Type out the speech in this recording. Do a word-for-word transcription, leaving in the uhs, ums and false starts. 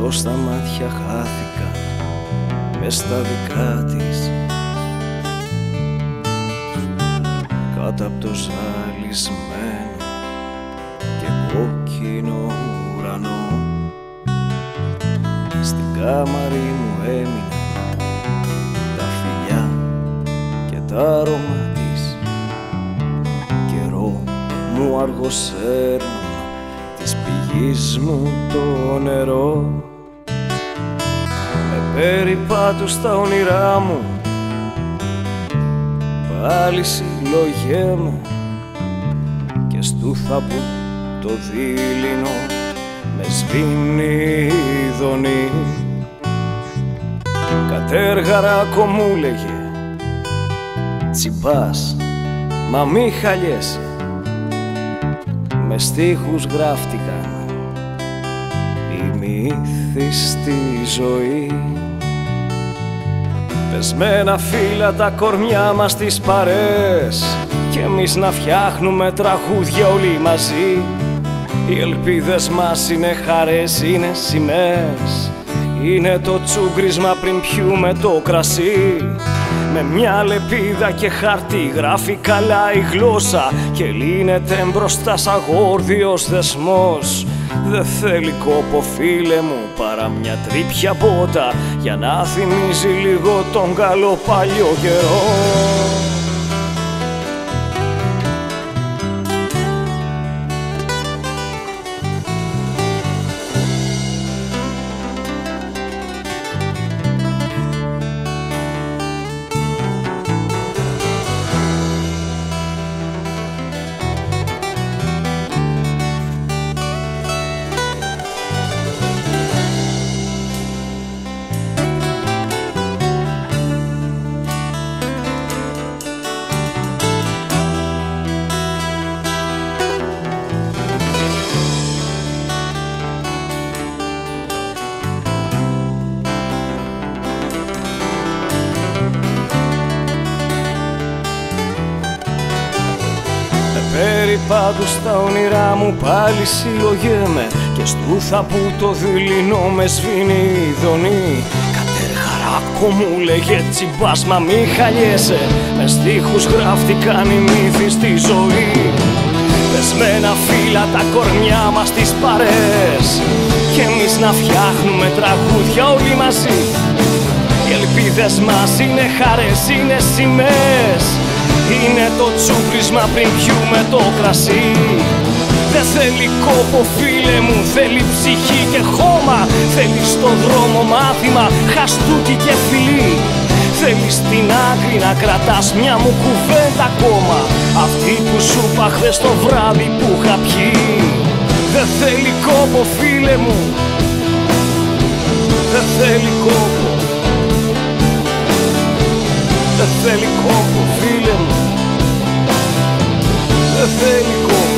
Πως τα μάτια χάθηκαν μες στα δικά της, κάτω απ' το ζαλισμένο και κόκκινο ουρανό. Στην κάμαρη μου έμειναν τα φιλιά και τα αρώμα της. Καιρό μου αργοσέρνουν της πηγής μου το νερό. Με περιπάτους στα όνειρά μου πάλι συλλογέμαι και στου θαπού το δίληνο με σβήνει η δονή. Κατέργαράκο μου λέγε τσιμπάς μα μη χαλιέσαι. Με στίχους γράφτηκαν οι μύθοι στη ζωή. Πεσμένα φύλλα τα κορμιά μας στις παρέες κι εμείς να φτιάχνουμε τραγούδια όλοι μαζί. Οι ελπίδες μας είναι χαρές, είναι σημαίες, είναι το τσούγκρισμα πριν πιούμε το κρασί. Με μια λεπίδα και χαρτί γράφει καλά η γλώσσα και λύνεται μπροστά σαν γόρδιος δεσμός. Δε θέλει κόπο φίλε μου παρά μια τρίπια μπότα για να θυμίζει λίγο τον καλό παλιό καιρό. Περιπάτους στα όνειρά μου πάλι συλλογέμαι και στου θαπού το δειλινό με σβήνει η δονή. Κατέργαράκο μου λέγε τσιμπάς μα μη χαλιέσαι. Με στίχους γράφτηκαν οι μύθοι στη ζωή. Πεσμένα φύλλα τα κορμιά μας στις παρέες κι εμείς να φτιάχνουμε τραγούδια όλοι μαζί. Οι ελπίδες μας είναι χαρές, είναι σημαίες, είναι το τσούκρισμα πριν πιούμε το κρασί. Δεν θέλει κόπο φίλε μου, θέλει ψυχή και χώμα. Θέλει στον δρόμο μάθημα, χαστούκι και φιλί. Θέλει στην άκρη να κρατάς μια μου κουβέντα ακόμα, αυτή που σου είπα χθες το βράδυ που είχα πιει. Δεν θέλει κόπο φίλε μου, δεν θέλει κόπο. Δεν θέλει κόπο φίλε μου, δεν θέλει κόπο.